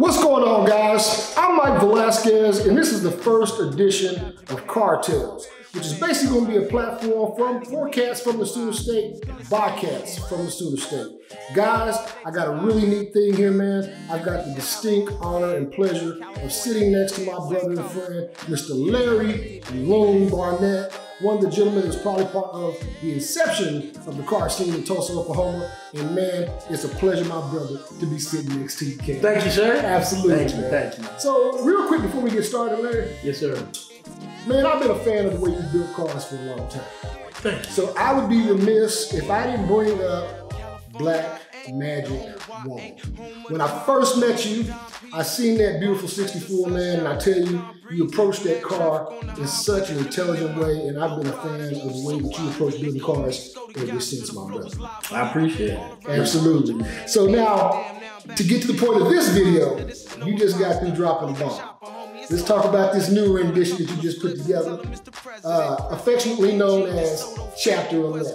What's going on, guys? I'm Mike Velasquez, and this is the first edition of Car Tales, which is basically going to be a platform for cats from the Sooner State, by cats from the Sooner State. Guys, I got a really neat thing here, man. I've got the distinct honor and pleasure of sitting next to my brother and friend, Mr. Larry Lone Barnett, one of the gentlemen that's probably part of the inception of the car scene in Tulsa, Oklahoma. And man, it's a pleasure, my brother, to be sitting next to you, Ken. Thank you, sir. Absolutely. Thank you. So, real quick before we get started, Larry. Yes, sir. Man, I've been a fan of the way you build cars for a long time. Thank you. So I would be remiss if I didn't bring up Black Magic Woman. When I first met you, I seen that beautiful 64, man, and I tell you, you approached that car in such an intelligent way, and I've been a fan of the way that you approach building cars ever since, my brother. I appreciate it. Absolutely. So now, to get to the point of this video, you just got through dropping the bomb. Let's talk about this new rendition that you just put together, affectionately known as Chapter 11.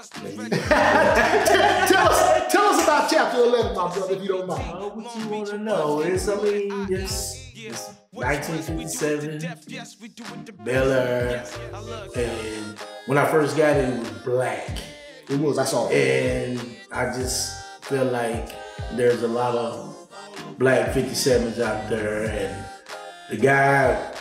tell us about Chapter 11, my brother, if you don't mind. What you want to know? It's 1957, Bel Air, and when I first got it, it was black. It was, I saw it. And I just feel like there's a lot of black 57s out there, and the guy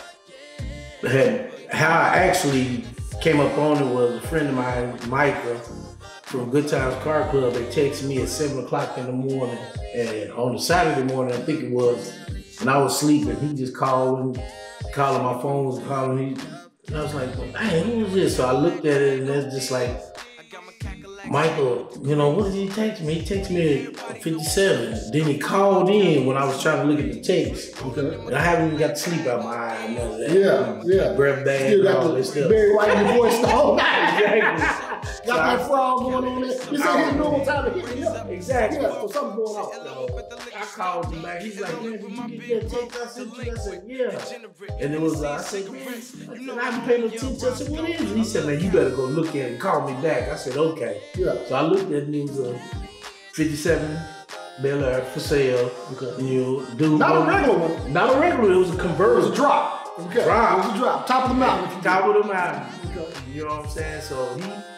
how I actually came up on it was a friend of mine, Micah, from Good Times Car Club. They texted me at 7 o'clock in the morning, and on the Saturday morning, I think it was, when I was sleeping, he just calling my phone was calling me, and I was like, hey, who is this? So I looked at it, and it's just like, Michael, you know, what did he text me? He texted me at 57. Then he called in when I was trying to look at the text. Okay. And I haven't even got sleep out my eye. And none of that. Yeah. Breath bad Still and all got this the stuff. Barry White in your voice the whole night. Exactly. Got that frog going on there. You said his normal time to hit me up. Exactly. Yeah, so something going on. So I called him back. He's like, man, did you get that text I sent you? I said, yeah. And it was, I said, man, I haven't paid no attention. I said, what is it? He said, man, you better go look at it and call me back. I said, okay. Yeah. So I looked at it, and it was a 57 Bel Air for sale. Okay. You know, dude. Not a regular one. Not a regular, it was a convertible. It was a drop. Okay. Drop. It was a drop. Top of the mountain. Top of the mountain. Okay. You know what I'm saying? So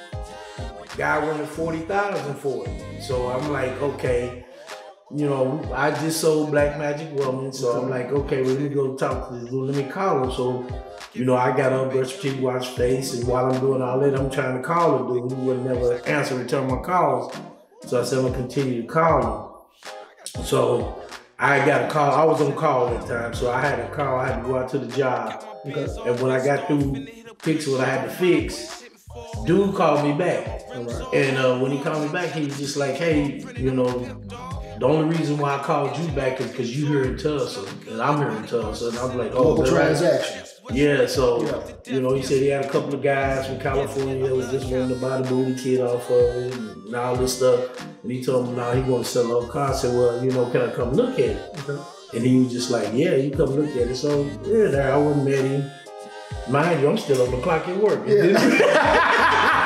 guy wanted 40,000 for it. So I'm like, okay, you know, I just sold Black Magic Woman. So I'm like, okay, well, let me go talk to this dude. Let me call him. So, you know, I got on brush teeth, wash face, and while I'm doing all that, I'm trying to call the dude. He would never answer, return my calls. So I said, I'm gonna continue to call him. So I got a call. I was on call at the time, so I had a call. I had to go out to the job. Okay. And when I got through fixing what I had to fix, dude called me back. Right. And when he called me back, he was just like, hey, you know, the only reason why I called you back is because you here in Tulsa, and I'm here in Tulsa. And I'm like, oh, local transaction. Yeah, so, you know, he said he had a couple of guys from California that was just wanting to buy the booty kit off of it and all this stuff. And he told me, he want to sell the whole car. I said, well, you know, can I come look at it? Okay. And he was just like, yeah, you come look at it. So, yeah, there I went and met him. Mind you, I'm still on the clock at work. Yeah.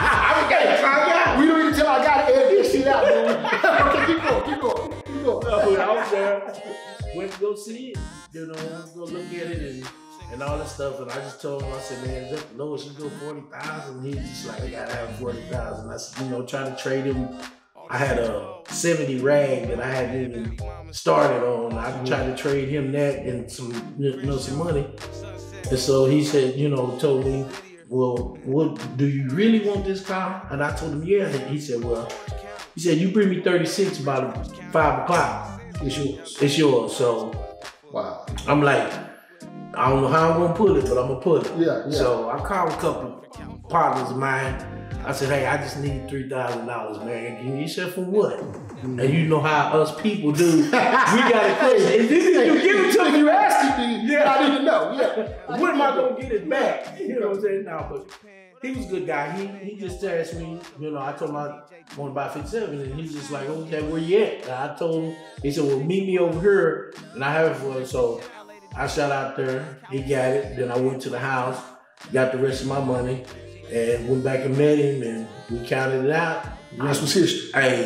We don't even tell I gotta edit this shit out, man. Okay, keep going. I was there, went to go see it, you know, went to go look at it and all that stuff. And I just told him, I said, man, is that the lowest you go 40,000? He's just like, I gotta have 40,000. I said, you know, trying to trade him. I had a 70 rag that I hadn't even started on. I tried to trade him that and some, you know, some money. And so he said, you know, told me, well, what do you really want this car? And I told him, yeah. And he said, well, you bring me 36 by 5 o'clock. It's yours. It's yours. So wow. I'm like, I don't know how I'm gonna put it, but I'm gonna put it. Yeah. So I called a couple partners of mine. I said, hey, I just need $3,000, man. He said, for what? And you know how us people do. We got a question. And then you give it to me, you asking me. Yeah, I didn't know. Yeah. When am I gonna get it back? You know what I'm saying? No, but he was a good guy. He just asked me, you know, I told him I want to buy 57, and he's just like, okay, where you at? And I told him, he said, well, meet me over here, and I have it for him. So I shot out there, he got it. Then I went to the house, got the rest of my money, and went back and met him, and we counted it out. The rest was history. Hey,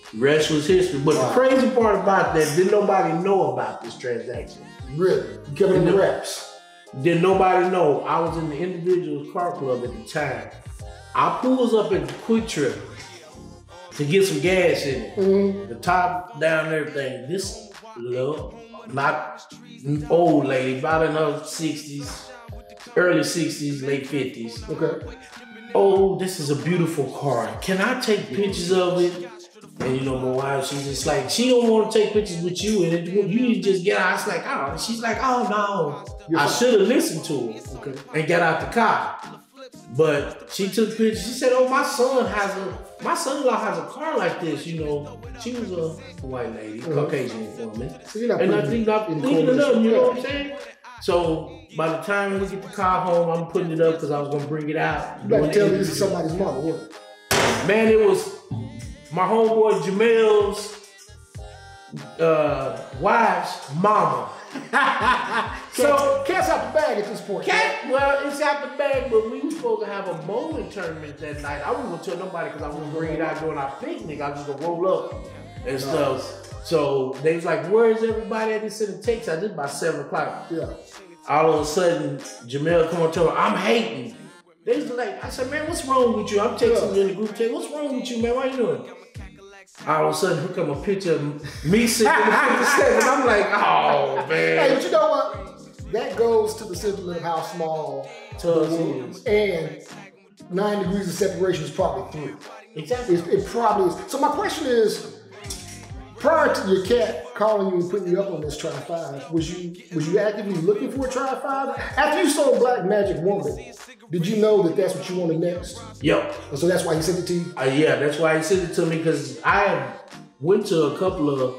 Rest was history. But the crazy part about that, didn't nobody know about this transaction. Really? You kept it in the wraps? Didn't nobody know. I was in the Individuals Car Club at the time. I pulls up at the Quick Trip to get some gas in it. The top down and everything. This little, not old lady, about in her 60s, early 60s, late 50s. Okay. Oh, this is a beautiful car. Can I take pictures of it? And you know, my wife, she's just like, she don't want to take pictures with you, and you just get out. It's like, oh, she's like, oh no. I should have listened to her and got out the car. But she took pictures. She said, oh, my son-in-law has a car like this, you know. She was a white lady, Caucasian woman. So and I think I'm thinking it up, you know what I'm saying? So by the time we get the car home, I'm putting it up because I was gonna bring it out. You better tell me this is somebody's mama, wasn't it? Man, it was my homeboy Jamel's wife's mama. So cat's out the bag at this point. Well, it's out the bag, but we were supposed to have a bowling tournament that night. I wasn't gonna tell nobody because I was gonna bring it out during our picnic. I was just gonna roll up and stuff. So they was like, "Where's everybody?" I just sent a text. I did by 7 o'clock. Yeah. All of a sudden, Jamel come and told me, "I'm hating." They was like, I said, "Man, what's wrong with you?" I'm texting you in the group chat. "What's wrong with you, man? Why you doing?" All of a sudden, here come a picture of me sitting in the 57. I'm like, oh, man. Hey, but you know what? That goes to the sentiment of how small Tubbs is. And 9 degrees of separation is probably 3. Exactly. It probably is. So my question is, prior to your cat calling you and putting you up on this Tri-5, was you actively looking for a Tri-5? After you saw Black Magic Woman, did you know that that's what you wanted next? Yep. And so that's why he sent it to you? Yeah, that's why he sent it to me, because I went to a couple of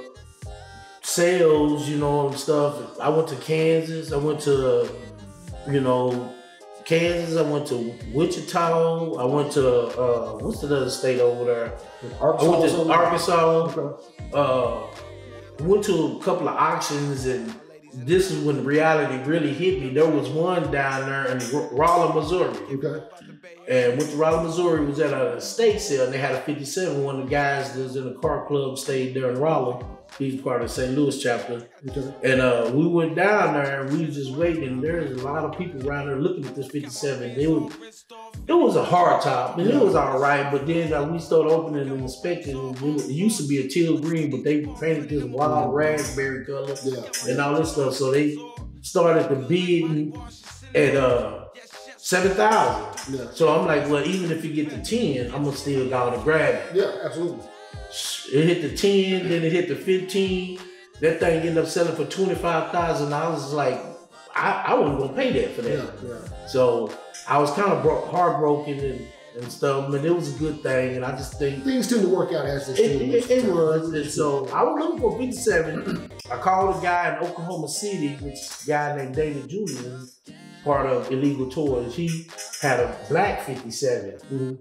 sales, you know, and stuff. I went to Kansas. I went to, you know, Kansas. I went to Wichita. I went to, what's the other state over there? Arkansas. I went to Arkansas. Okay. Went to a couple of auctions, and this is when reality really hit me. There was one down there in Rolla, Missouri. Okay. And went to Rolla, Missouri, was at an estate sale, and they had a 57. One of the guys that was in the car club stayed there in Rolla. He's part of the St. Louis chapter. Okay. And we went down there, and we was just waiting, and there's a lot of people around there looking at this 57. It was a hard top, and it was all right, but then we started opening and inspecting. It used to be a teal green, but they painted this wild raspberry color and all this stuff. So they started the bidding at 7,000. Yeah. So I'm like, well, even if you get to 10, I'm gonna still go and grab it. Yeah, absolutely. It hit the 10, then it hit the 15. That thing ended up selling for $25,000. I was like, I wasn't gonna pay that for that. Yeah. So I was kind of heartbroken and stuff, but it was a good thing. And I just think things tend to work out as they should. It was. And so I was looking for 57. I called a guy in Oklahoma City, which is a guy named David Julian, part of Illegal Toys. He had a black 57. Mm-hmm.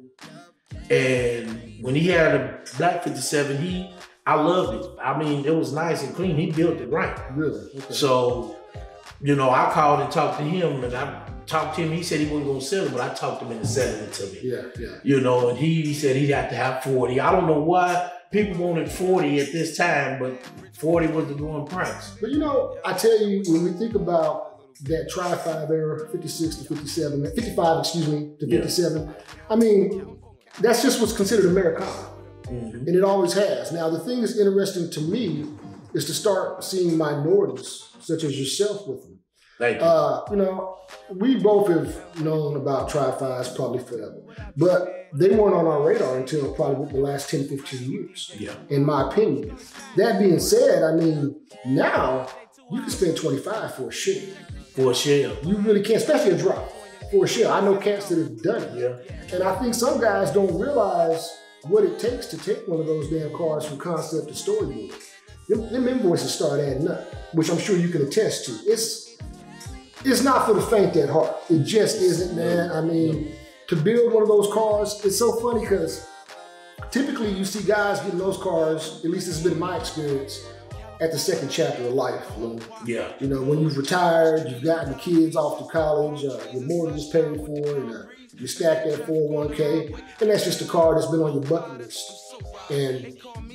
And when he had a black 57, I loved it. I mean, it was nice and clean. He built it right. Really? Okay. So, you know, I called and talked to him, and I talked to him. He said he wasn't gonna sell it, but I talked him into selling it to me. Yeah. You know, and he said he'd have to have 40. I don't know why people wanted 40 at this time, but 40 was the going price. But you know, I tell you, when we think about that Tri-5 era, 56 to 57, 55, excuse me, to 57, I mean, that's just what's considered Americana. Mm-hmm. And it always has. Now, the thing that's interesting to me is to start seeing minorities, such as yourself, with them. Thank you. You know, we both have known about Tri-5s probably forever, but they weren't on our radar until probably the last 10, 15 years, in my opinion. That being said, I mean, now you can spend 25 for a shell. For a shell. You really can, especially a drop. For a shell. I know cats that have done it. Yeah. And I think some guys don't realize what it takes to take one of those damn cars from concept to storyboard. Them invoices start adding up, which I'm sure you can attest to. It's not for the faint at heart. It just isn't, man. I mean, to build one of those cars, it's so funny because typically you see guys getting those cars, at least this has been my experience, at the second chapter of life. Yeah. You know, when you've retired, you've gotten the kids off to college, your mortgage is paid for, and you stack that 401k, and that's just a car that's been on your bucket list. And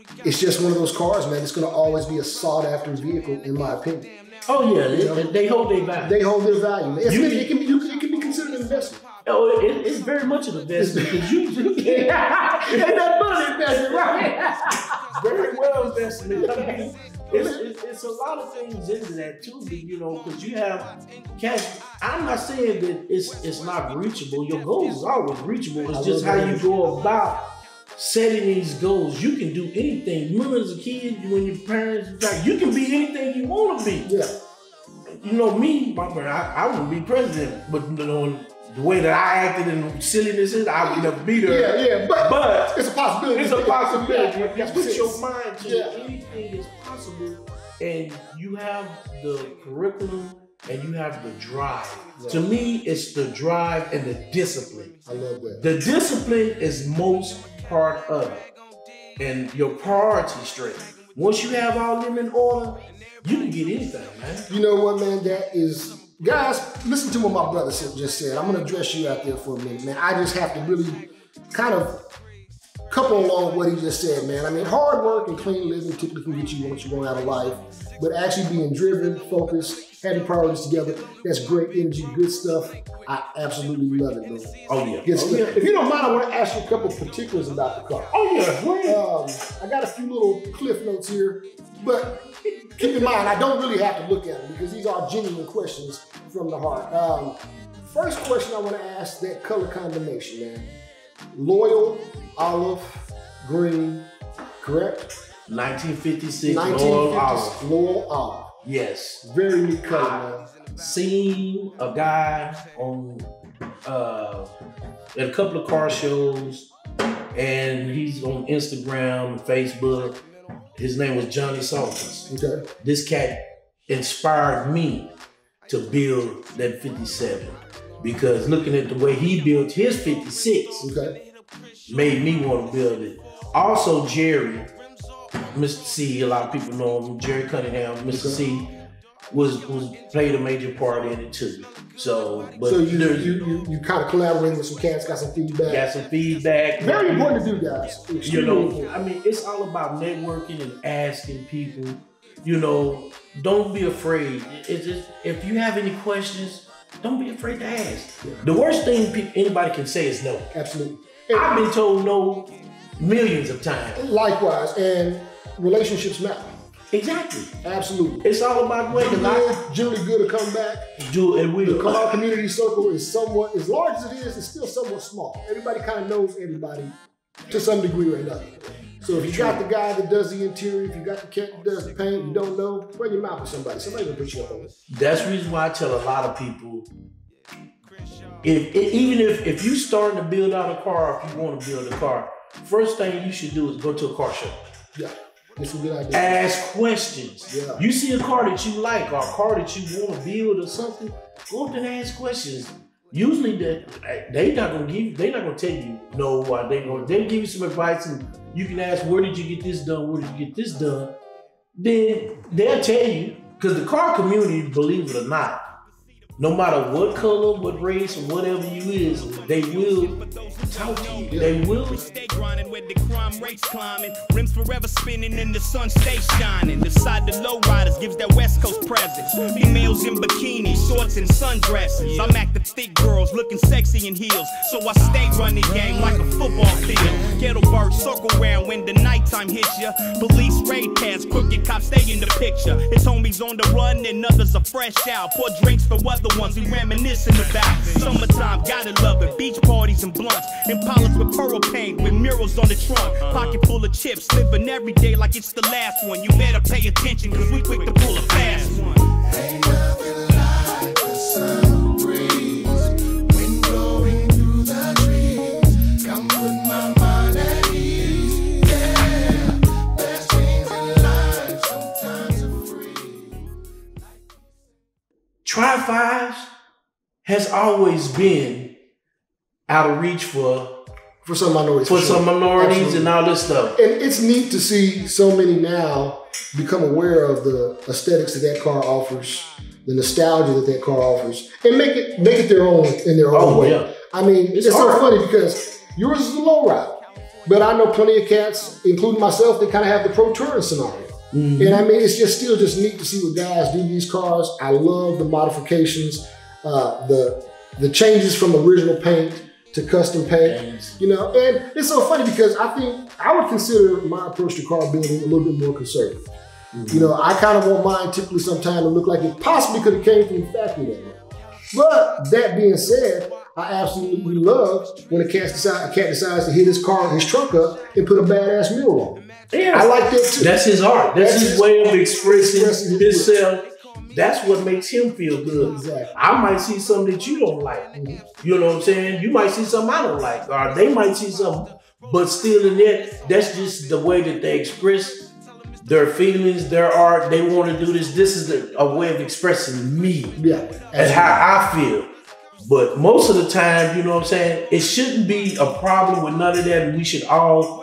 it's just one of those cars, man. It's going to always be a sought after vehicle, in my opinion. Oh yeah, they hold their value. They hold their value. It can be considered an investment. Oh, it's very much an investment because you ain't that money investment, right? Very well invested. I mean, it's a lot of things into that too, you know, because you have cash. I'm not saying that it's not reachable. Your goals are always reachable. It's just how you go about setting these goals. You can do anything. Remember as a kid, when your parents, you can be anything you want to be. Yeah. You know me, I wouldn't be president, but you know, the way that I acted and silliness is, I would never be there. Yeah, but it's a possibility. It's a possibility. Yeah, you put your mind to anything is possible, and you have the curriculum and you have the drive. Right. To me, it's the drive and the discipline. I love that. The discipline is most part of it, and your priority straight. Once you have all them in order, you can get anything, man. You know what, man? That is. Guys, listen to what my brother just said. I'm going to address you out there for a minute, man. I just have to really kind of couple along what he just said, man. I mean, hard work and clean living typically can get you what you want out of life, but actually being driven, focused, having priorities together, that's great energy, good stuff. I absolutely love it, bro. Oh, yeah. Good stuff. If you don't mind, I want to ask you a couple particulars about the car. Oh, yeah. I got a few little cliff notes here, but keep in mind, I don't really have to look at them because these are genuine questions from the heart. First question I want to ask, that color combination, man. Loyal, olive, green, correct? 1956 Loyal Olive. Loyal olive. Yes. Very neat color, man. Seen a guy on at a couple of car shows, and he's on Instagram and Facebook. His name was Johnny Salters. Okay. This cat inspired me to build that 57 because looking at the way he built his 56 made me want to build it. Also, Jerry, Mr. C, a lot of people know him, Jerry Cunningham, Mr. C, was played a major part in it too. So you kind of collaborated with some cats, got some feedback. Got some feedback. Very important to do, guys. You know, I mean, it's all about networking and asking people. You know, don't be afraid. It's just, if you have any questions, don't be afraid to ask. Yeah. The worst thing anybody can say is no. Absolutely. I've been told no millions of times. Likewise, and relationships matter. Exactly. Absolutely. It's all about waiting. Generally good to come back. The car community circle is somewhat, as large as it is, it's still somewhat small. Everybody kind of knows everybody to some degree or another. So if you got the guy that does the interior, if you got the cat that does the paint, you don't know, run your mouth with somebody. Somebody will put you up on it. That's the reason why I tell a lot of people, even if you're starting to build out a car, if you want to build a car, first thing you should do is go to a car show. Yeah. That's a good idea. Ask questions. Yeah. You see a car that you like or a car that you want to build or something, go up and ask questions. Usually they're not gonna tell you no. They'll give you some advice and you can ask, where did you get this done? Where did you get this done? Then they'll tell you, because the car community, believe it or not, no matter what color, what race, or whatever you is, they will talk to you. Yeah. They will. Stay grinding with the crime rates climbing, rims forever spinning and the sun stays shining. The side the low riders gives that West Coast presence. Females in bikinis, shorts and sundresses. I'm active thick girls looking sexy in heels, so I stay running game like a football field. Ghetto birds circle around when the nighttime hits ya. Police raid past, crooked cops stay in the picture. His homies on the run and others are fresh out. Pour drinks for other ones we reminiscing about. Summertime, gotta love it. Beach parties and blunts. Impalas with pearl paint with murals on the trunk. Pocket full of chips, living every day like it's the last one. You better pay attention, cause we quick to pull a fast one. Ain't nothing like the summer breeze, wind blowing through the trees. Come put my mind at ease. Yeah, best things in life sometimes are free. Tri-Fives has always been out of reach for some minorities. For some minorities and all this stuff. And it's neat to see so many now become aware of the aesthetics that car offers, the nostalgia that car offers, and make it their own in their own way. Yeah. I mean, it's so funny because yours is the low ride. But I know plenty of cats, including myself, that kind of have the pro touring scenario. And I mean, it's just still just neat to see what guys do to these cars. I love the modifications, the changes from original paint to custom paint, you know, and it's so funny because I think I would consider my approach to car building a little bit more conservative. You know, I kind of want mine typically sometime to look like it possibly could have came from the factory that way. But that being said, I absolutely love when a cat decides to hit his trunk up and put a badass mural on it. Yeah, I like that too. That's his art. That's his way of expressing himself. That's what makes him feel good. Exactly. I might see something that you don't like. You know what I'm saying? You might see something I don't like, or they might see something. But still, in that, that's just the way that they express their feelings, their art. They want to do this. This is a way of expressing me and how I feel. But most of the time, you know what I'm saying? It shouldn't be a problem with none of that. And we should all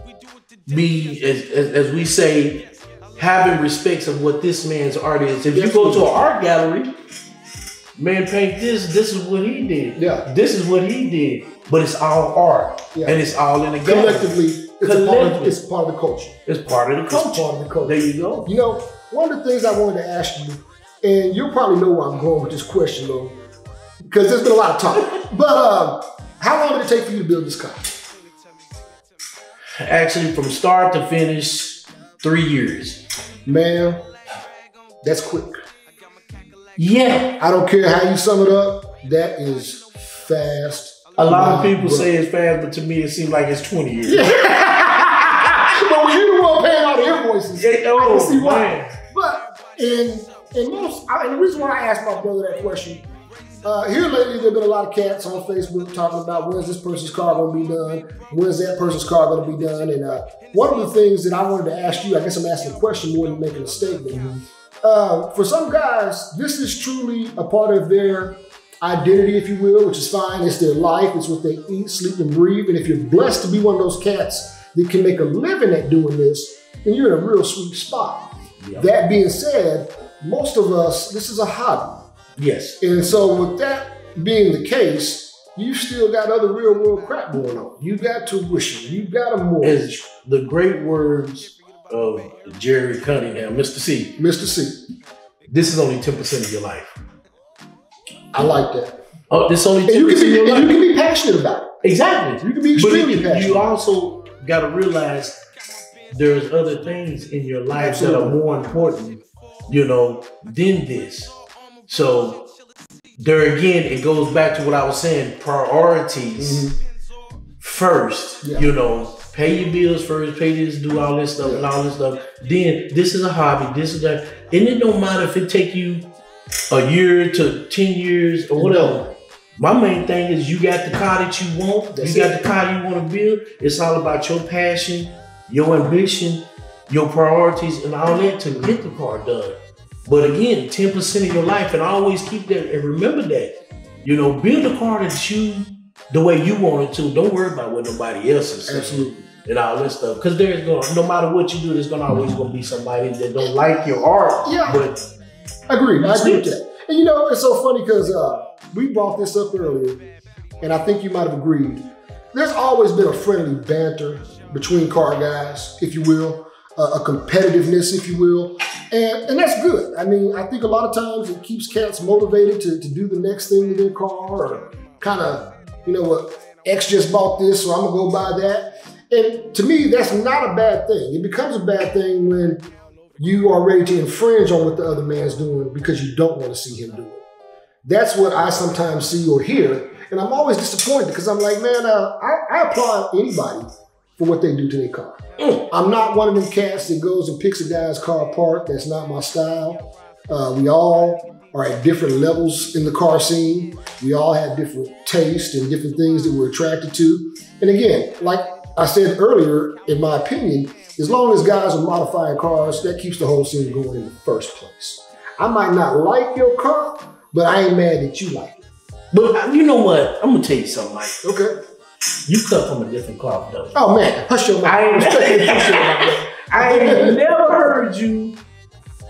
be, as we say, having respects of what this man's art is. If you go to an art gallery, man, paint this is what he did. Yeah. This is what he did. But it's all art. Yeah. And it's all in the gallery. Collectively, it's part of the culture. It's part of the culture. It's part of the culture. There you go. You know, one of the things I wanted to ask you, and you'll probably know where I'm going with this question, though, because there's been a lot of talk. But how long did it take for you to build this car? Actually, from start to finish, 3 years. Man, that's quick. Yeah. I don't care how you sum it up. That is fast. A lot of people say it's fast, but to me, it seems like it's 20 years. Yeah. But when you're the one paying all the invoices, I can see why. But and the reason why I asked my brother that question, here lately there have been a lot of cats on Facebook talking about when's this person's car going to be done, when's that person's car going to be done, and one of the things that I wanted to ask you, I guess I'm asking a question more than making a statement. For some guys, this is truly a part of their identity, if you will, which is fine. It's their life. It's what they eat, sleep, and breathe. And if you're blessed to be one of those cats that can make a living at doing this, then you're in a real sweet spot. Yep. That being said, most of us, this is a hobby. Yes. And so with that being the case, you still got other real world crap going on. You got tuition. You got a mortgage. As the great words of Jerry Cunningham, Mr. C. Mr. C. This is only 10% of your life. I like that. Oh, this only 10% of your life. You can be passionate about it. Exactly. You can be extremely passionate. You also got to realize there's other things in your life that are more important, you know, than this. So there again, it goes back to what I was saying, priorities first, you know, pay your bills first, pay this, do all this stuff and all this stuff. Then this is a hobby, this is that. And it don't matter if it take you a year to 10 years or whatever. My main thing is you got the car that you want, got the car you want to build. It's all about your passion, your ambition, your priorities, and all that to get the car done. But again, 10% of your life, and always keep that and remember that. You know, build a car that you, the way you want it to. Don't worry about what nobody else is saying. Absolutely. And all this stuff. Because there's gonna, no matter what you do, there's always gonna be somebody that don't like your art. Yeah. But Agreed. I agree with that. And you know, it's so funny because we brought this up earlier, and I think you might have agreed. There's always been a friendly banter between car guys, if you will, a competitiveness, if you will, and that's good. I mean, I think a lot of times it keeps cats motivated to do the next thing with their car, or kind of, you know what, X just bought this, so I'm gonna go buy that. And to me, that's not a bad thing. It becomes a bad thing when you are ready to infringe on what the other man's doing because you don't want to see him do it. That's what I sometimes see or hear, and I'm always disappointed because I'm like, man, I applaud anybody for what they do to their car. I'm not one of them cats that goes and picks a guy's car apart. That's not my style. We all are at different levels in the car scene. We all have different tastes and different things that we're attracted to. And again, like I said earlier, in my opinion, as long as guys are modifying cars, that keeps the whole scene going in the first place. I might not like your car, but I ain't mad that you like it. But you know what? I'm gonna tell you something, Mike. Okay. You cut from a different cloth, though. Oh man, hush your mouth. I ain't never heard you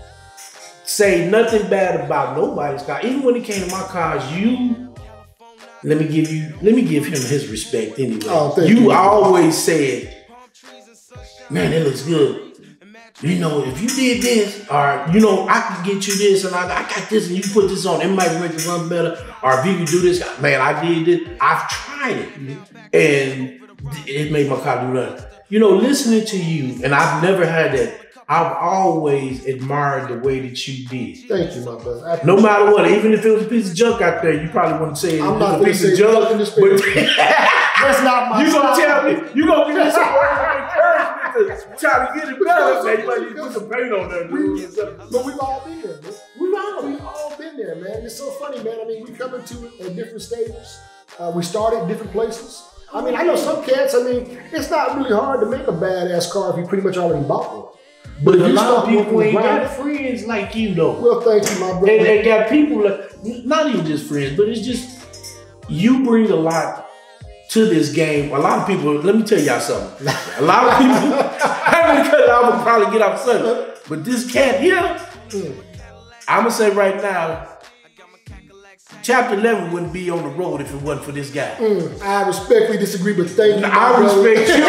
say nothing bad about nobody's car. Even when it came to my cars, you let me give him his respect anyway. Oh, thank you you. always said, man, that looks good. You know, if you did this, or you know, I can get you this, and I got this, and you put this on, it might make it run better. Or if you can do this, man, I did it. I've tried it, and it made my car do run. You know, listening to you, and I've never had that. I've always admired the way that you did. Thank you, my brother. No matter what, even if it was a piece of junk out there, you probably wouldn't say it I'm was not a gonna piece say of junk. nothing to But That's not my you gonna style. tell me, you gonna give me some words of encouragement to try to get it better. Man, you might need to put some paint on there, dude. But we've all been there, man. We've all been there, man. It's so funny, man. I mean, we come into it at different stages. We started at different places. I mean, I know some cats, I mean, it's not really hard to make a badass car if you pretty much already bought one. But if a you lot start of people working ain't the got ground- friends like you, though. Well, thank you, my brother. They got people, not even just friends, but it's just, you bring a lot to this game. A lot of people, let me tell y'all something. A lot of people, I would probably get off Sunday, but this cat here, I'm going to say right now, Chapter 11 wouldn't be on the road if it wasn't for this guy. I respectfully disagree, but thank you, my I brother. respect you.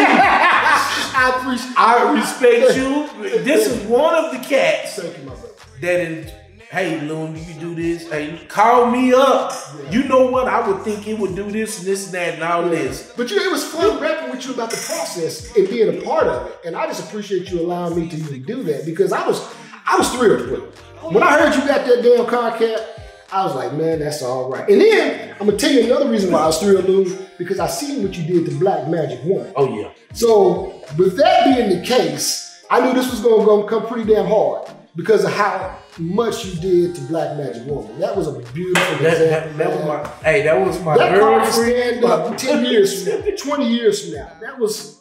I respect you. This is one of the cats Thank you, my brother. that is, hey, Loon, you do this. Hey, call me up. You know what? I would think it would do this and this and that and all this. But you know, it was fun rapping with you about the process and being a part of it. And I just appreciate you allowing me to even do that because I was thrilled with it. When I heard you got that damn car cat, I was like, man, that's all right. And then I'm gonna tell you another reason why I was thrilled, Lou, because I seen what you did to Black Magic Woman. Oh yeah. So with that being the case, I knew this was gonna come pretty damn hard because of how much you did to Black Magic Woman. That was a beautiful example. That was my That car can girlfriend. stand up 10 years from now, 20 years from now. It was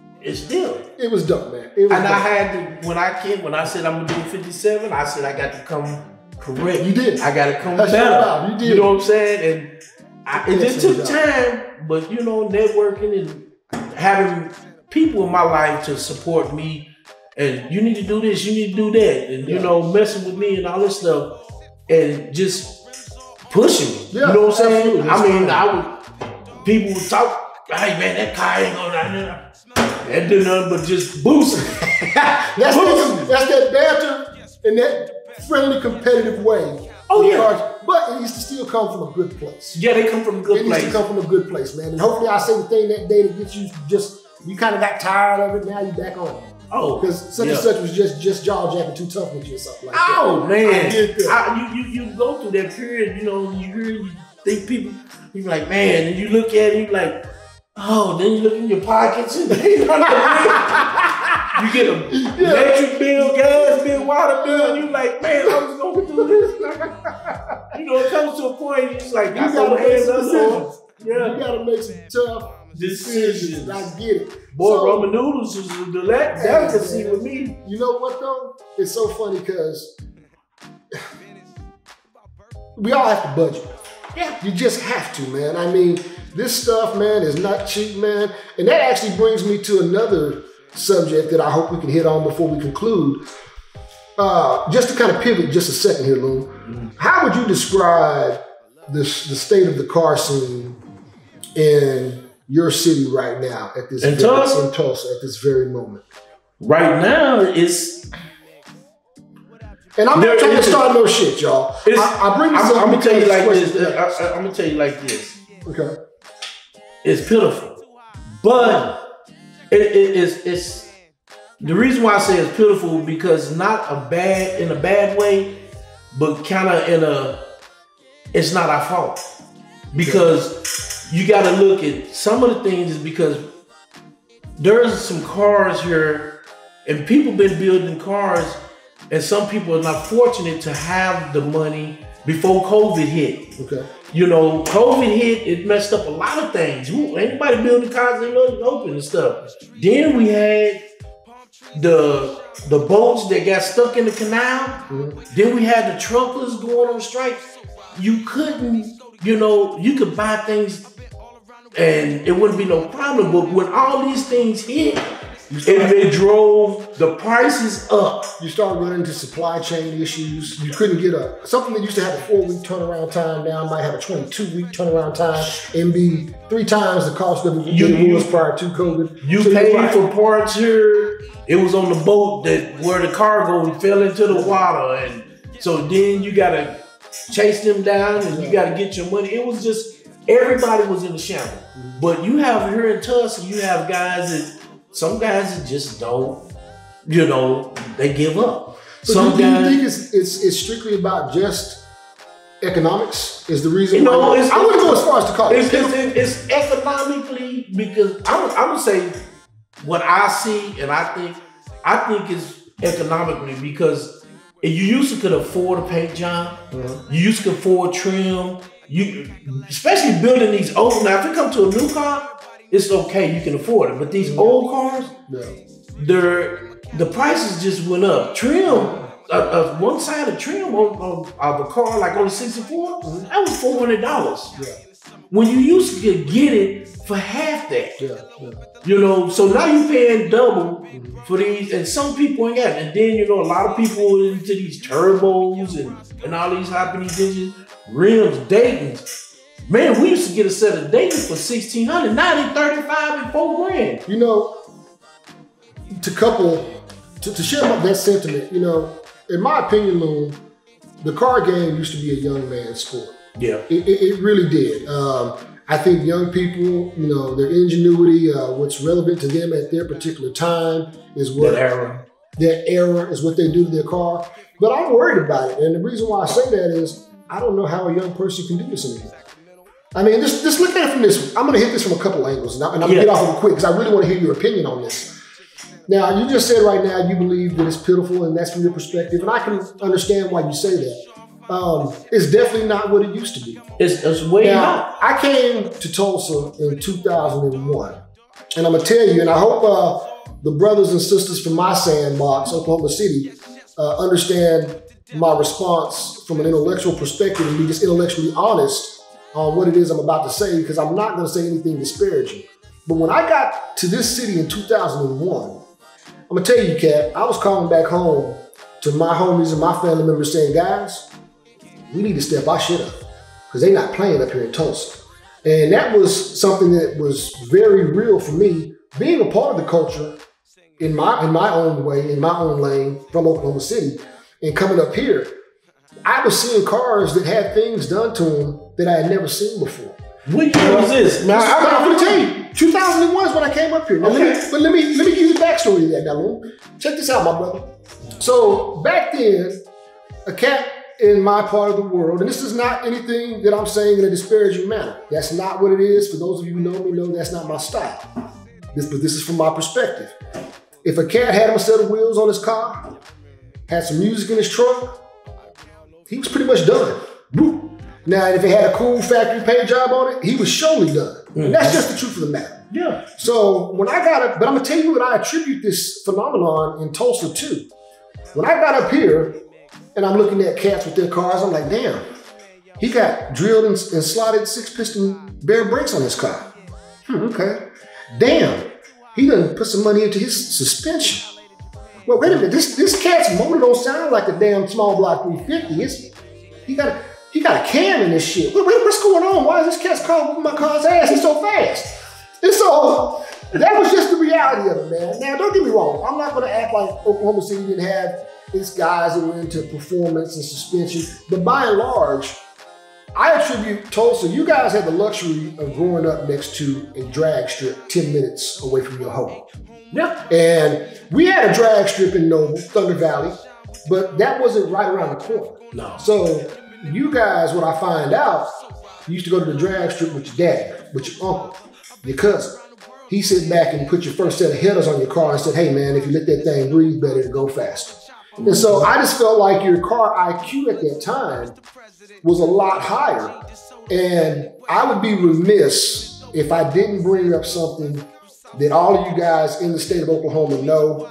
dope, man. It was And dope. I had to, when I said I'm gonna do 57, I said I got to come correct. You did. I got to come That's your better. job. You did. You know what I'm saying? And it just That's your took job. time, but you know, networking and having people in my life to support me. And you need to do this, you need to do that, and you know, messing with me and all this stuff, and just pushing me. Yeah, you know what I'm saying? absolutely. I mean, people would talk, hey man, that car ain't going down there. That did nothing but just boost me. That's that banter and that friendly, competitive way. Oh, yeah. Because- but it needs to still come from a good place. Yeah, they come from a good It needs place. to come from a good place, man. And hopefully I say the thing that day that gets you you kind of got tired of it, now you back on it. Oh, Because such yeah. and such was just jaw jacking too tough with you or something like that. Oh man, I get that. you go through that period, you know, you think people, you be like, man, and you look at it, you like, oh, then you look in your pockets and you get a electric bill, gas bill, water bill, and you like, man, I was going through this. You know, it comes to a point, it's like, You I gotta go make hands some up. decisions. Yeah. You gotta make some tough decisions. I get it. Boy, So- ramen noodles is a delicacy with me. You know what though? It's so funny because we all have to budget. Yeah. You just have to, man. I mean, this stuff, man, is not cheap, man. And that actually brings me to another subject that I hope we can hit on before we conclude. Just to kind of pivot just a second here, Lou. How would you describe the state of the car scene in your city right now at this In Tulsa? in Tulsa at this very moment? Right now, it's And I'm There not trying to is- start no shit, y'all. I bring this up. I'm gonna tell you like because this. I'm gonna tell you like this. Okay. It's pitiful, but it's the reason why I say it's pitiful because not in a bad way, but kind of it's not our fault because you got to look at some of the things is because there's some cars here and people been building cars and some people are not fortunate to have the money before COVID hit. Okay. You know, COVID hit, it messed up a lot of things. Anybody building cars ain't open and stuff. Then we had the boats that got stuck in the canal. Then we had the truckers going on strikes. You couldn't, you know, you could buy things and it wouldn't be no problem. But when all these things hit, It drove the prices up. You started running into supply chain issues. You couldn't get something that used to have a 4-week turnaround time now might have a 22-week turnaround time and be 3 times the cost of it was prior to COVID. You paid for parts here. It was on the boat where the cargo fell into the water, and so then you gotta chase them down and you gotta get your money. It was just everybody was in the shambles. But you have here in Tulsa, you have some guys that just don't, they give up. So do you think it's strictly about just economics is the reason why? I wouldn't go as far as to call it. It's economically, because I would say what I see, and I think it's economically because you used to could afford a paint job, you used to afford trim, especially building these old. Now, if you come to a new car, it's okay, you can afford it. But these old cars, the prices just went up. Trim, one side of trim of a car like on the 64, that was $400. Yeah. When you used to get it for half that. So now you're paying double for these, and some people ain't got it. And then, a lot of people into these turbos and all these high-speed engines, rims, Daytons. Man, we used to get a set of Daytons for $1,600. Now they $35 and $4 grand. To share that sentiment, in my opinion, Loon, the car game used to be a young man's sport. Yeah. It really did. I think young people, their ingenuity, what's relevant to them at their particular time is what their era is what they do to their car. But I'm worried about it. And the reason why I say that is I don't know how a young person can do this anymore. I mean, just look at it from this one. I'm going to hit this from a couple angles, and I'm going to get off of it quick because I really want to hear your opinion on this. Now, you just said right now you believe that it's pitiful, and that's from your perspective, and I can understand why you say that. It's definitely not what it used to be. It's way not. I came to Tulsa in 2001, and I'm going to tell you, and I hope the brothers and sisters from my sandbox, Oklahoma City, understand my response from an intellectual perspective and be just intellectually honest on what it is I'm about to say, because I'm not going to say anything disparaging. But when I got to this city in 2001, I'm going to tell you, Cat, I was calling back home to my homies and my family members saying, guys, we need to step our shit up because they're not playing up here in Tulsa. And that was something that was very real for me, being a part of the culture in my own way, in my own lane from Oklahoma City, and coming up here. I was seeing cars that had things done to them that I had never seen before. What year was this? Now, I'm going to tell you, 2001 is when I came up here. Now, let me give you the backstory to that now. Check this out, my brother. So back then, a cat in my part of the world, and this is not anything that I'm saying in a disparaging manner. That's not what it is. For those of you who know me, know that's not my style. But this is from my perspective. If a cat had him a set of wheels on his car, had some music in his trunk, he was pretty much done. Woo. Now, if it had a cool factory paint job on it, he was surely done. And that's just the truth of the matter. Yeah. So when I got up, but I'm gonna tell you what I attribute this phenomenon in Tulsa to. When I got up here and I'm looking at cats with their cars, I'm like, damn, he got drilled and slotted 6-piston bare brakes on his car. Okay. Damn, he done put some money into his suspension. Well, wait a minute, this cat's motor don't sound like a damn small block 350. He got a cam in this shit. Wait, what's going on? Why is this cat's car whooping my car's ass? He's so fast. And so that was just the reality of it, man. Now, don't get me wrong. I'm not going to act like Oklahoma City didn't have its guys that were into performance and suspension. But by and large, I attribute Tulsa. You guys had the luxury of growing up next to a drag strip 10 minutes away from your home. Yeah. And we had a drag strip in Noble, Thunder Valley, but that wasn't right around the corner. No. So you guys, what I find out, you used to go to the drag strip with your dad, with your uncle, your cousin. He sit back and put your first set of headers on your car and said, hey man, if you let that thing breathe better, it'll go faster. And so I just felt like your car IQ at that time was a lot higher. And I would be remiss if I didn't bring up something that all of you guys in the state of Oklahoma know.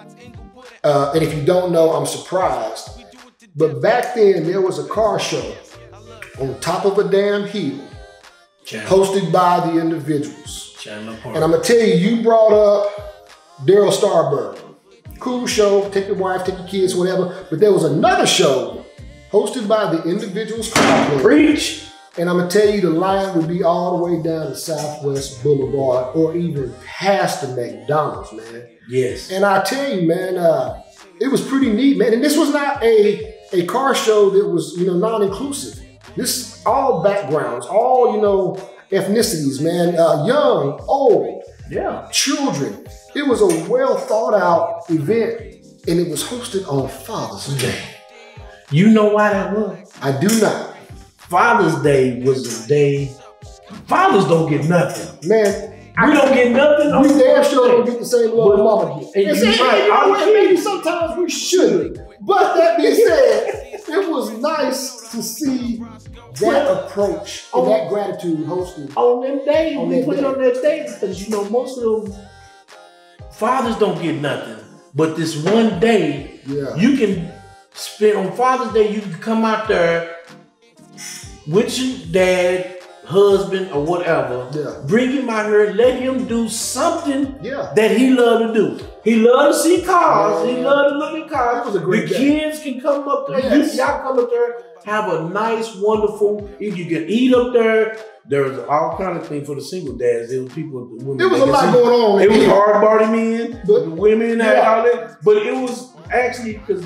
And if you don't know, I'm surprised. But back then, there was a car show on top of a damn hill hosted by the individuals. And I'm going to tell you, you brought up Daryl Starberg. Cool show, take your wife, take your kids, whatever. But there was another show hosted by the Individuals Car Club. Preach. And I'm gonna tell you, the line would be all the way down to Southwest Boulevard or even past the McDonald's, man. Yes. And I tell you, man, it was pretty neat, man. And this was not a car show that was, non-inclusive. This all backgrounds, all, ethnicities, man. Young, old, children. It was a well thought out event, and it was hosted on Father's Day. You know why that was? I do not. Father's Day was a day. Fathers don't get nothing. Man, we don't get nothing. We damn sure don't get the same love mama get. And maybe sometimes we shouldn't. But that being said, it was nice to see that approach and that gratitude hosted. On them days, we put it on that day because, most of them fathers don't get nothing. But this one day, you can spend on Father's Day, you can come out there with your dad, husband, or whatever. Bring him out here, let him do something that he loved to do. He loved to see cars. He loved to look at cars. It was a great day. Kids can come up there. Y'all come up there, have a nice, wonderful, you can eat up there. There's all kind of things for the single dads. There was people, women. There was a lot going on. It was hard party men, the women had all that. But it was actually because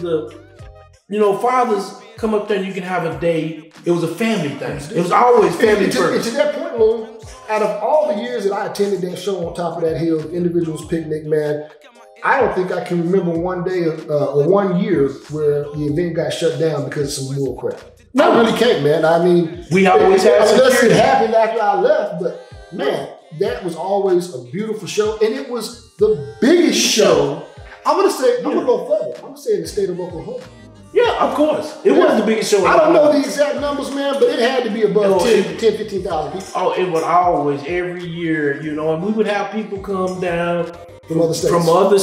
fathers come up there and you can have a day. It was a family thing. It was always family first. And to that point, Lou, out of all the years that I attended that show on top of that hill, Individuals Picnic, man, I don't think I can remember one day or 1 year where the event got shut down because of some bull crap. No. I really can't, man. I mean, we always had unless it happened after I left, but man, that was always a beautiful show, and it was the biggest show. I'm gonna go further. I'm gonna say in the state of Oklahoma. Yeah, of course. It was the biggest show. I don't know the exact numbers, man, but it had to be above 15,000 people. Oh, it would always, every year, and we would have people come down from other states.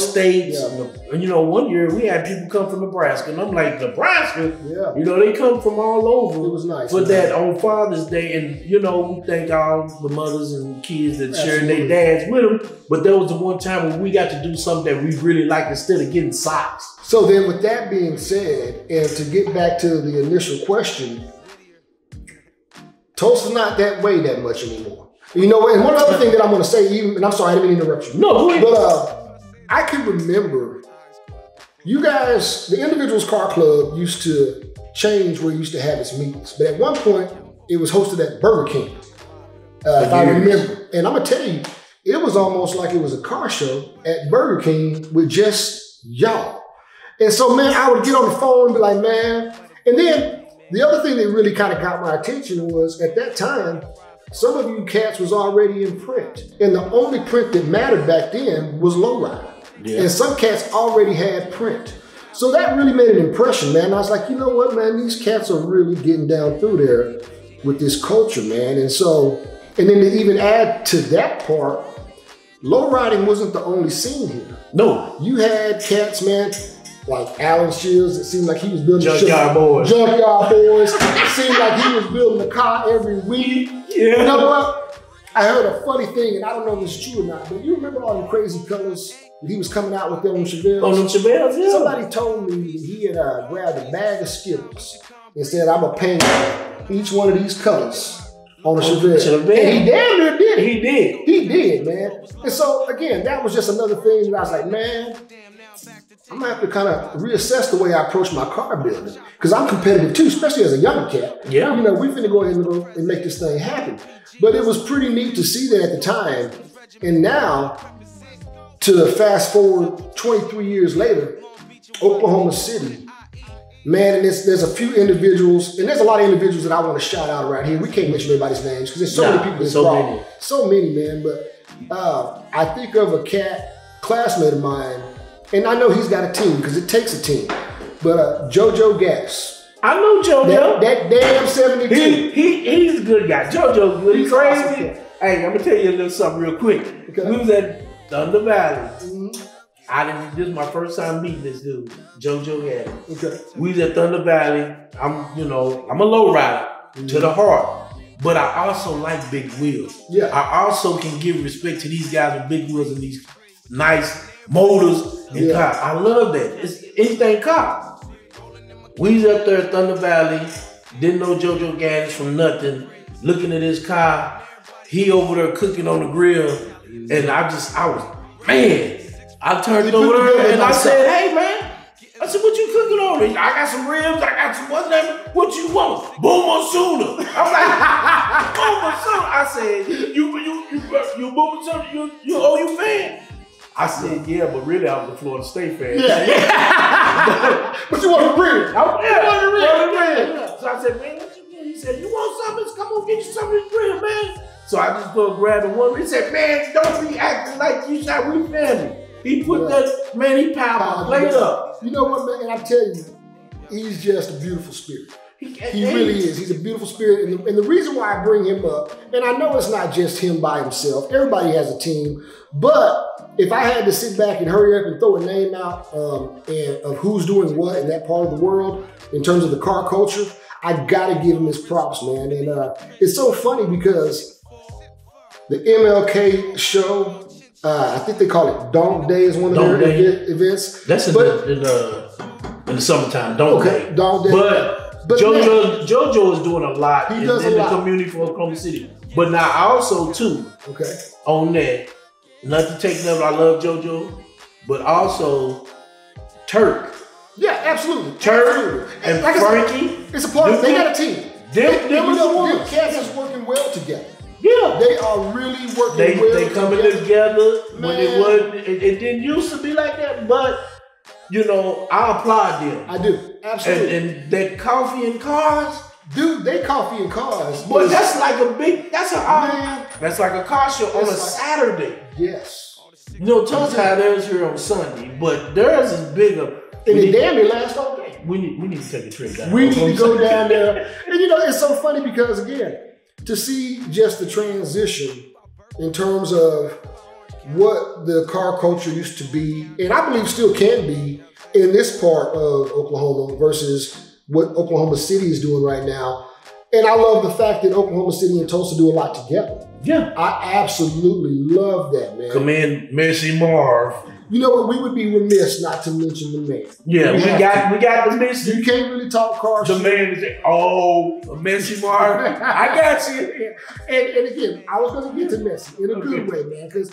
And, one year we had people come from Nebraska, and I'm like, Nebraska? Yeah. They come from all over. It was nice. For that on Father's Day, and, we thank all the mothers and kids that shared their dads with them. But there was the one time when we got to do something that we really liked instead of getting socks. So then with that being said, and to get back to the initial question, Tulsa's not that way that much anymore. And one other thing that I'm going to say, and I'm sorry, I didn't mean to interrupt you. No, but I can remember you guys, the Individuals Car Club used to change where it used to have its meetings. But at one point, it was hosted at Burger King, if I remember. And I'm going to tell you, it was almost like it was a car show at Burger King with just y'all. And so, man, I would get on the phone and be like, man. And then the other thing that really kind of got my attention was at that time, some of you cats was already in print. And the only print that mattered back then was Lowrider. Yeah. And some cats already had print. So that really made an impression, man. I was like, you know what, man, these cats are really getting down through there with this culture, man. And then to even add to that part, lowriding wasn't the only scene here. No. You had cats, man, like Alan Shields. It seemed like he was building Junkyard Boys. It seemed like he was building a car every week. Yeah. You know what? I heard a funny thing, and I don't know if it's true or not, but you remember all the crazy colors that he was coming out with them on Chevelles? On them Chevelles, yeah. Somebody told me that he had grabbed a bag of Skittles and said, I'm going to paint each one of these colors on a Chevelle. And he damn near did it. He did. He did, man. And so, again, that was just another thing that I was like, man, I'm going to have to kind of reassess the way I approach my car building. Because I'm competitive too, especially as a younger cat. Yeah. We finna go ahead and make this thing happen. But it was pretty neat to see that at the time. And now, to fast forward 23 years later, Oklahoma City, man, and there's a few individuals, and there's a lot of individuals that I want to shout out around here. We can't mention everybody's names because there's so many people that's involved. So many, man. But I think of a classmate of mine, and I know he's got a team because it takes a team. But JoJo Gas. I know JoJo. That damn 72. He's a good guy. JoJo's good. He's crazy. Awesome. Hey, I'm gonna tell you a little something real quick. Okay. We was at Thunder Valley. This is my first time meeting this dude, JoJo Gaddy. Okay. We was at Thunder Valley. I'm a low rider to the heart, but I also like big wheels. Yeah. I also can give respect to these guys with big wheels and these nice motors and Yeah. car. I love that. It's anything car. We was up there at Thunder Valley, didn't know JoJo Gaddis from nothing, looking at his car. He over there cooking on the grill, and I was, man, I turned over there and I said, hey man, I said, what you cooking on? I got some ribs, I got some what's that? What you want? Boom Osuna. I'm like, Boom Osuna. I said, you Boom Osuna, you OU fan? I said, yeah, but really I was a Florida State fan. Yeah. But you want to read. I wanted to read. So I said, man, what you get? He said, you want something? Come on, get you some of this grill, man. So I just go grab the one. He said, man, don't be acting like you said we family. He put that, man, he powered play it up. You know what, man? And I tell you, he's just a beautiful spirit. He really is. He's a beautiful spirit. And the reason why I bring him up, and I know it's not just him by himself. Everybody has a team. But if I had to sit back and hurry up and throw a name out and of who's doing what in that part of the world in terms of the car culture, I got to give him his props, man. And it's so funny because the MLK show, I think they call it Donk Day, is one of their events. That's in the summertime, Donk Day. Donk Day. But JoJo is doing a lot in the community for Oklahoma City. But now also too, on that, not to take nothing, I love JoJo, but also Turk. Yeah, absolutely. Turk and like Frankie. It's a part of, they got a team. Them cats is working well together. Yeah, they are really working well. They coming together when it didn't used to be like that, but you know, I applaud them. I do, absolutely. And that coffee and cars, dude, they coffee and cars. But that's like that's like a car show on a Saturday. Yes. You know, Tongue-Tied theirs here on Sunday, but theirs is bigger. And it damn near last all day. We need to take a trip down. We need to go down there. And you know, it's so funny because again, to see just the transition in terms of what the car culture used to be, and I believe still can be in this part of Oklahoma versus what Oklahoma City is doing right now. And I love the fact that Oklahoma City and Tulsa do a lot together. Yeah. I absolutely love that, man. Come in, Messy Marv. You know what? We would be remiss not to mention the man. Yeah, we got the Messy. You can't really talk car shit. The man is Messy Marv. I got you. And again, I was going to get to Messy in a good way, man, because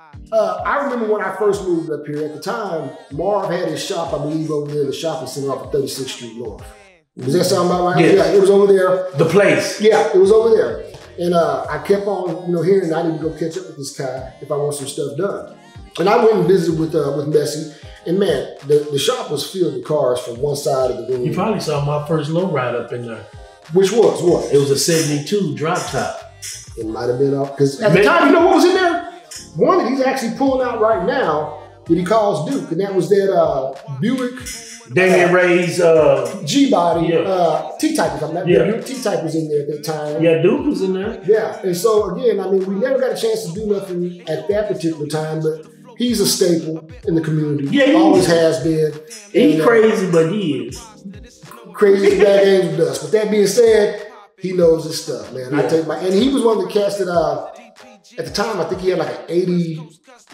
I remember when I first moved up here. At the time, Marv had his shop, I believe, over there in the shopping center off of 36th Street North. Does that sound about right? Yes. Yeah, it was over there. The place. Yeah, it was over there. And I kept on, hearing I need to go catch up with this guy if I want some stuff done. And I went and visited with Messy, and man, the shop was filled with cars from one side of the room. You probably saw my first lowride up in there. Which was what? It was a 72 drop top. It might have been up, because at the time, you know what was in there? One that he's actually pulling out right now that he calls Duke, and that was that Buick. Damian Ray's G-Body, yeah. T-Type, if I'm not mistaken. T-Type was in there at that time. Yeah, Duke was in there. Yeah, and so again, I mean, we never got a chance to do nothing at that particular time, but he's a staple in the community. Yeah, he always has been. He's crazy, but he is. Crazy as bad games with us. But that being said, he knows his stuff, man. Yeah. And he was one of the cats that, at the time, I think he had like an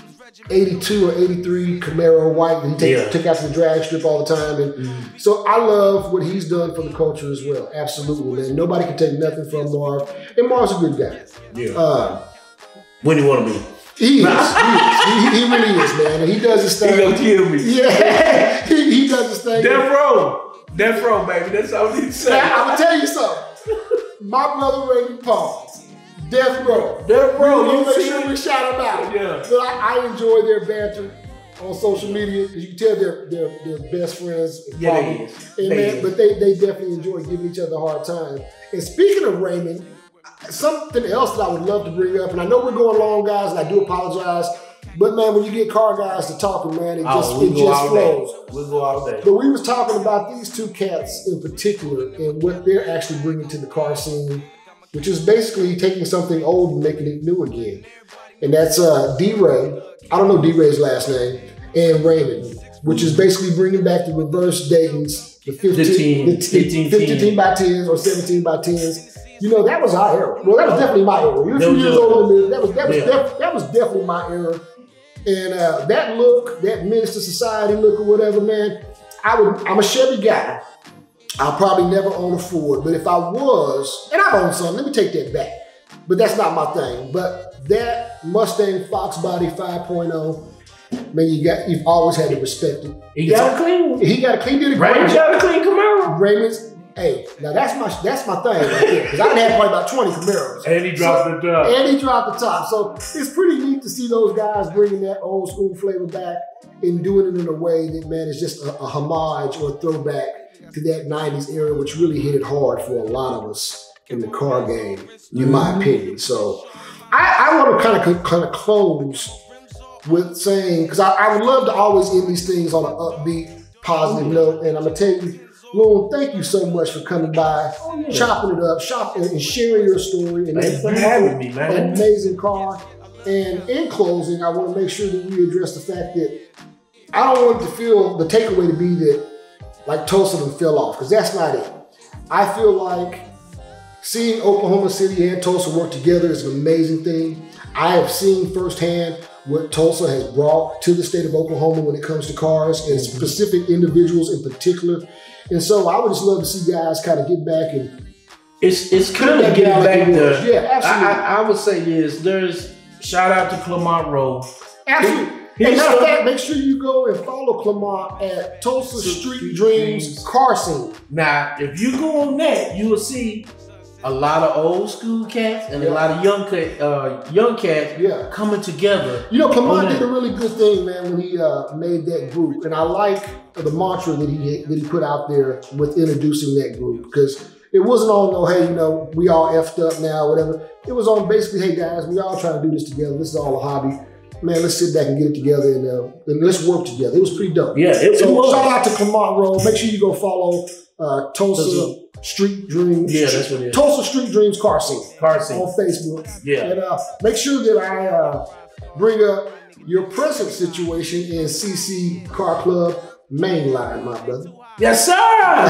82 or 83 Camaro white that he took out to the drag strip all the time. And so I love what he's done for the culture as well. Absolutely, man. Nobody can take nothing from Marv. And Marv's a good guy. Yeah. When do you want to be? He is. He really is, man. And he does his thing. He gonna kill me. Yeah. he does his thing. Death row, baby. That's all he said. I'm going to tell you something. My brother Raymond Paul. Death Row. You make sure we shout them out. Yeah. But I enjoy their banter on social media because you can tell they're best friends. Yeah, they is. But they definitely enjoy giving each other a hard time. And speaking of Raymond, something else that I would love to bring up, and I know we're going long, guys, and I do apologize, but man, when you get car guys to talking, man, it just flows. We'll go all day. But we was talking about these two cats in particular and what they're actually bringing to the car scene, which is basically taking something old and making it new again. And that's D-Ray, I don't know D-Ray's last name, and Raymond, which is basically bringing back the reverse Dayton's, the 15 by 10s or 17 by 10s. You know, that was our era. Well, that was definitely my era. You're a few years older than me. That was definitely my era. And that look, that menace to society look or whatever, man, I'm a Chevy guy. I'll probably never own a Ford, but if I was, and I own some, let me take that back. But that's not my thing. But that Mustang Fox Body 5.0, man, you've always had to respect it. He got a clean one. He got a clean. Raymond's got a clean Camaro. Raymond's, hey, now that's my thing right there. Because I done had probably about 20 Camaros. And he dropped the top. And he dropped the top. So it's pretty neat to see those guys bringing that old school flavor back and doing it in a way that, man, is just a homage or a throwback to that 90s era, which really hit it hard for a lot of us in the car game, in my opinion. So I want to kind of close with saying, because I would love to always end these things on an upbeat, positive note. And I'm going to tell you, Loon, thank you so much for coming by, chopping it up, and sharing your story. And Thanks for having me, man. Amazing car. And in closing, I want to make sure that we address the fact that I don't want it to feel, the takeaway to be that like Tulsa done fell off, because that's not it. I feel like seeing Oklahoma City and Tulsa work together is an amazing thing. I have seen firsthand what Tulsa has brought to the state of Oklahoma when it comes to cars and specific individuals in particular. And so I would just love to see guys kind of get back and it's kind of getting back to, yeah, absolutely. I would say there's shout out to Clement Rowe. Absolutely. And matter of fact, make sure you go and follow Clement at Tulsa Street Dreams Car Scene. Now, if you go on that, you will see a lot of old school cats and a lot of young cats coming together. You know, Clement did a really good thing, man, when he made that group. And I like the mantra that he put out there with introducing that group, because it wasn't on no, hey, you know, we all effed up now, whatever. It was on basically, hey guys, we all trying to do this together. This is all a hobby. Man, let's sit back and get it together and let's work together. It was pretty dope. Yeah, it was. Shout out to Clement Rowe. Make sure you go follow Tulsa Street Dreams. Yeah, that's what it is. Tulsa Street Dreams Car Scene. Car Scene. On Facebook. Yeah. And make sure that I bring up your present situation in CC Car Club Mainline, my brother. Yes, sir.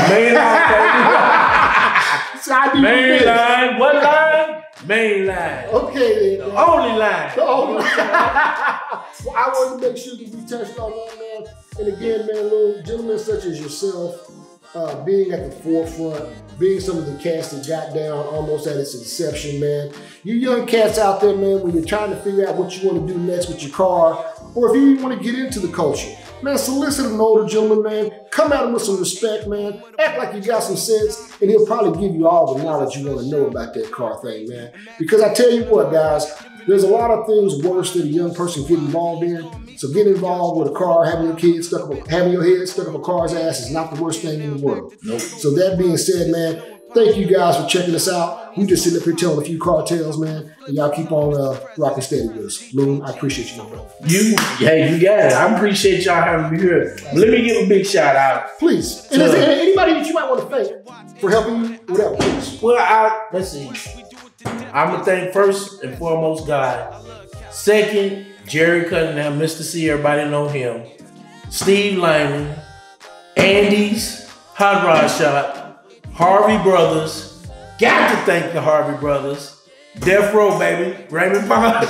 Mainline. Mainline. What line? Mainline. Okay, then. Only line. The only line. Well, I wanted to make sure that we touched on that, man. And again, man, little gentlemen such as yourself, being at the forefront, being some of the cats that got down almost at its inception, man. You young cats out there, man, when you're trying to figure out what you want to do next with your car, or if you even want to get into the culture, man, solicit an older gentleman, man. Come at him with some respect, man. Act like you got some sense, and he'll probably give you all the knowledge you want to know about that car thing, man. Because I tell you what, guys, there's a lot of things worse than a young person getting involved in. So getting involved with a car, having your head stuck up a car's ass is not the worst thing in the world. Nope. So that being said, man, thank you guys for checking us out. We just sitting up here telling a few car tales, man. And y'all keep on rocking steady with us. Loon, I appreciate you, my brother. You got it. I appreciate y'all having me here. Let me give a big shout out. Please. And is there anybody that you might want to thank for helping you? Whatever, please. Well, let's see. I'm going to thank first and foremost God. Second, Jerry Cunningham, Mr. C, everybody know him. Steve Lyman, Andy's Hot Rod Shop, Harvey Brothers. Got to thank the Harvey Brothers. Death Row, baby. Raymond Pond.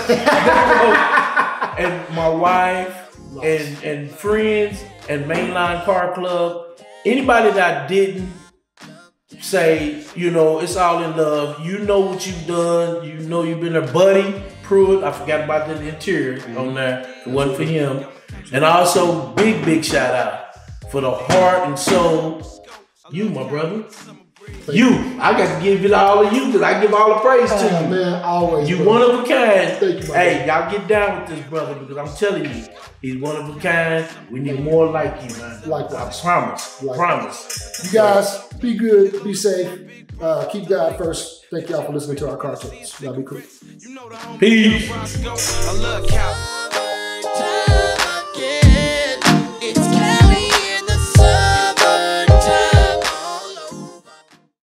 And my wife and friends and Mainline Car Club. Anybody that I didn't say, you know, it's all in love. You know what you've done. You know you've been a buddy. Pruitt, I forgot about the interior on there. It wasn't for him. And also, big shout out for the heart and soul. You, my brother. You. I got to give it all to you because I give all the praise to you. Man, always. You one of a kind. Thank you, hey, y'all get down with this brother because I'm telling you, he's one of a kind. We need more like you, man. Likewise. I promise. Likewise. Promise. You guys, be good, be safe. Keep God first. Thank y'all for listening to our car tales. Y'all be cool. Peace. I love cow.